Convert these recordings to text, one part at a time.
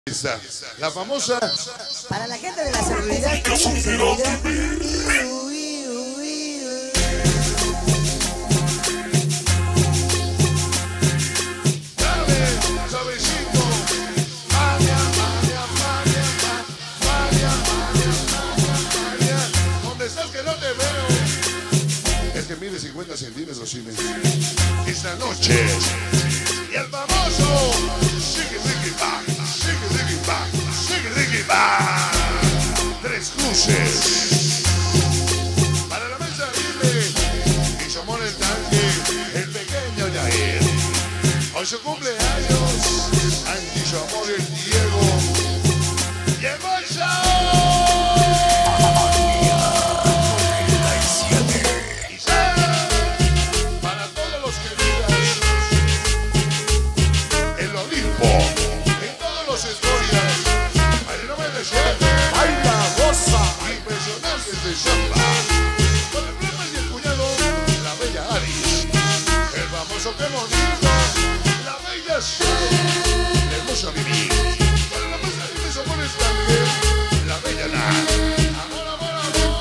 La famosa. Para la gente de la seguridad. Dale, suavecito. María. ¿Dónde estás que no te veo? Es que mide 50 centímetros, sí, esta noche. Y el famoso. Tres cruces para la mesa libre y su amor el tanque, el pequeño Yair. Hoy su cumpleaños, Andy, su amor el Diego. ¡Llegó el para todos los queridos, el Olimpo, en todos los historias. ¡Baila, goza! Impresionantes de samba. Con el primo y el cuñado, la bella Aris. El famoso que bonito, la bella Shari. Le gusta vivir. Para la masa de mis amores también, la bella Nat. Amor, amor, amor.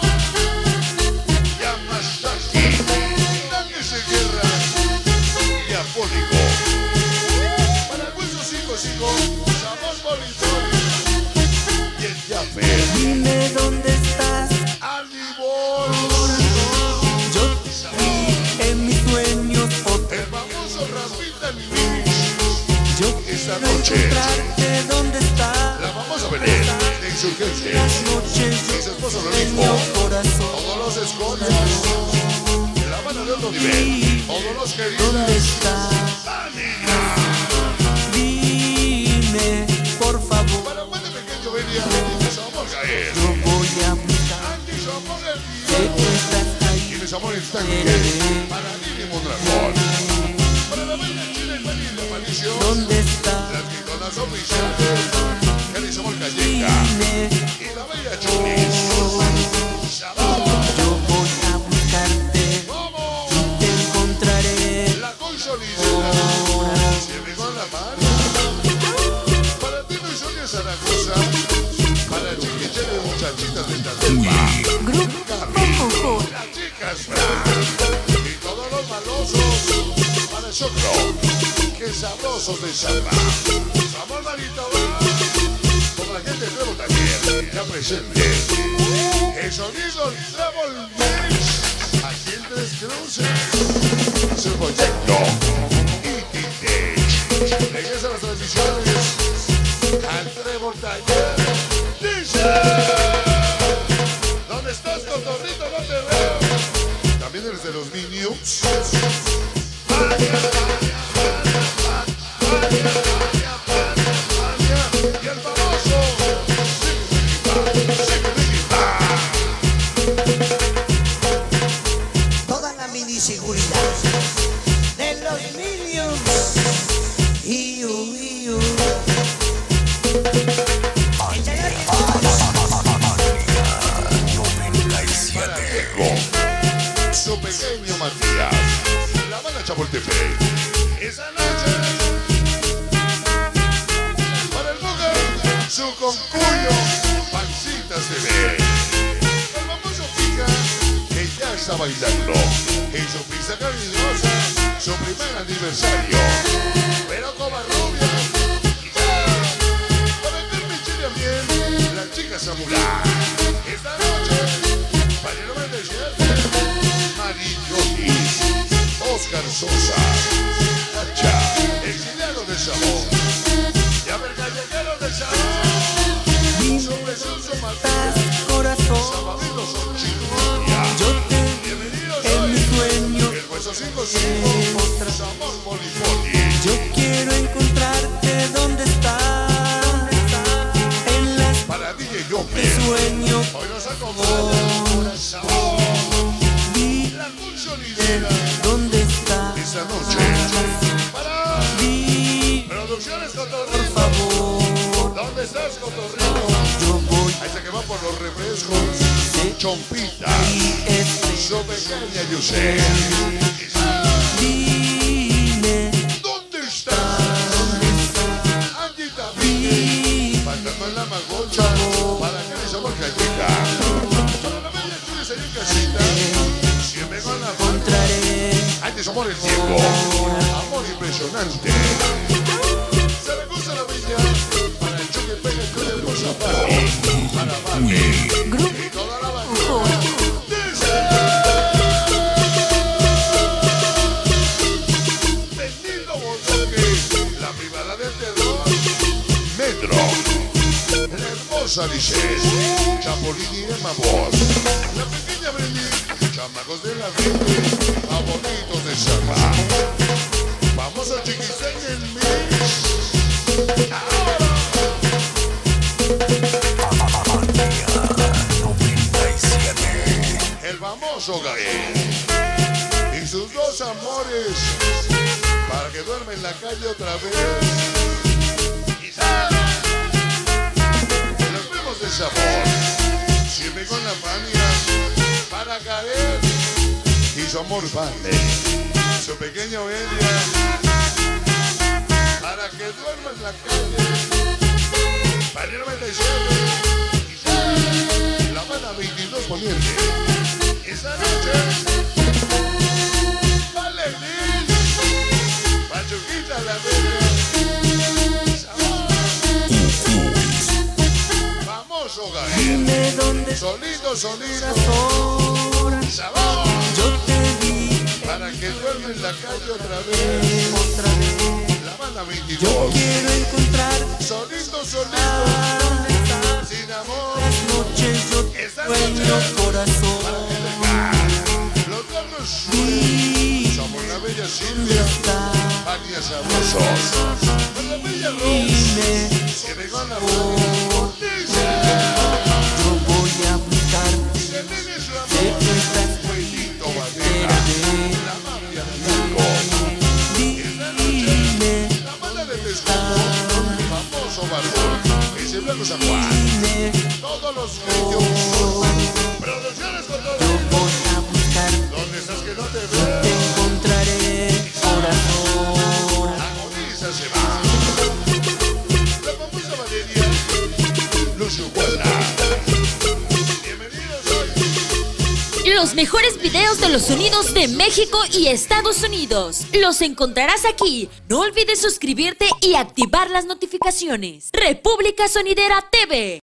Yamashaki. Tanques de guerra. Y Apólico. Para el hueso 5-5, sabor bolitón. Dime dónde estás. Alibol. Yo vi en mis sueños El famoso Rapita Luis. Yo esta quiero noche. encontrarte dónde estás. La vamos a Belén de Insurgentes. Las noches Y su esposo en Lolismo. mi corazón. Todos los escoltas. La mano de otro nivel. Todos los ¿Dónde queridos. estás? Dime, por favor. Para Juan de Pequeño venía. Somos Gael. Yo voy a buscar. Andy, somos el Sé que Diego. estás Y ahí. mis amores tanques. Para Lili Mondragón. Para la bella Chile y Mali de Aparicio. ¿Dónde estás? Las guiconas oficiales. Kelly Somos Calleja. Dime. Y la bella Chulis. Shabbat. Yo voy a buscarte. ¿Cómo? Te encontraré. La consolidada. Siempre con la mano. Para ti no soy de Zaragoza. Para chiquicheles de muchachitas de Tatumba. Las chicas y todos los malosos. Para el choclo. Qué sabrosos de samba. Amor manito va. Como la gente de Trevo también. Ya presente. El sonido Treble Mix. Aquí en Tres Cruces. Su proyecto. Regresa a las transmisiones al Trevor Taller. Dice: ¿dónde estás, cotorrito? No te veo. También eres de los Minions. Y el famoso Toda la mini seguridad de los Minions. para Diego, su pequeño Matías, la banda Chapultepec. Esa noche para el Buga, su concuyo, Pancitas TV. El famoso Pica, que ya está bailando en su pista cariñosa, su primer aniversario. Pero Covarrubia, para el Michi también, la chica Samurai. Esta noche, para el 97, Marilloni, Oscar Sosa, Hacha, exiliado de sabor, ya ver callejero de sabor, sobre Suso Matías, corazón. Sabaditos son chicos, Yo te bienvenidos en mi hoy, sueño. el hueso 5-5, Sabor Polipoli, Yo quiero encontrarte dónde estás. En las para DJ de López, sueño. hoy nos acompaña, sabor, la consolidera, ¿Dónde estás? esta noche, para Di, Producciones por Cotorrito. favor. ¿Dónde estás, Cotorrito? Yo voy Ahí se que va por los refrescos. Chompita. Su pequeña Yusel. Dime ¿Dónde estás? dónde estás. Angie también. más la magocha, para que les somos callita. Para la media chules ahí en casita, siempre con la encontraré. antes somos el tiempo, amor impresionante. Se le gusta la bella, para el choque pega el choque hermosa para Barbie, y toda la bandera. Dice, bendito Voltaje, la privada del terror, Metro, la hermosa Lices, Chapulín y Emma Voz, la pequeña Brendy, chamacos de la gente, favoritos de Samba. Vamos a chiquisén en mix. Ahora. El famoso Gael y sus dos amores para que duerma en la calle otra vez. Y sale. Los primos de sabor, siempre con la familia para caer y su amor vale, su pequeña oveja para que duerma en la calle. Para el 97 y sale. La banda 22 poniente. Esa noche vale Pachuquita la bella. Famoso Gael. Dime dónde Solito, solito. horas Sabor. yo te vi Para que duerma en la calle otra vez. otra vez. La banda Yo 22. quiero encontrar Solito, a solito. dónde estás. Sin amor. Las noches yo te Esta sueño noche. corazón. Los duernos Dime somos la bella Silvia. está. Alias sabrosos. Con la bella Rose. Dime, Que me gana por dice. yo voy a buscar. Se vive su Sé amor. que estás Juelito fuera Badera. de La mafia de Narco. Dime, La banda de pescado. Famoso barbón. Que se blanco San Juan. dime, Todos los medios. Producciones con todo. yo voy a buscar. ¿Dónde estás que no te Te veo? encontraré, corazón. Agoniza se va. La famosa Valeria. Lucio Guadra. Bienvenidos hoy. Los mejores videos de los sonidos de México y Estados Unidos los encontrarás aquí. No olvides suscribirte y activar las notificaciones. República Sonidera TV.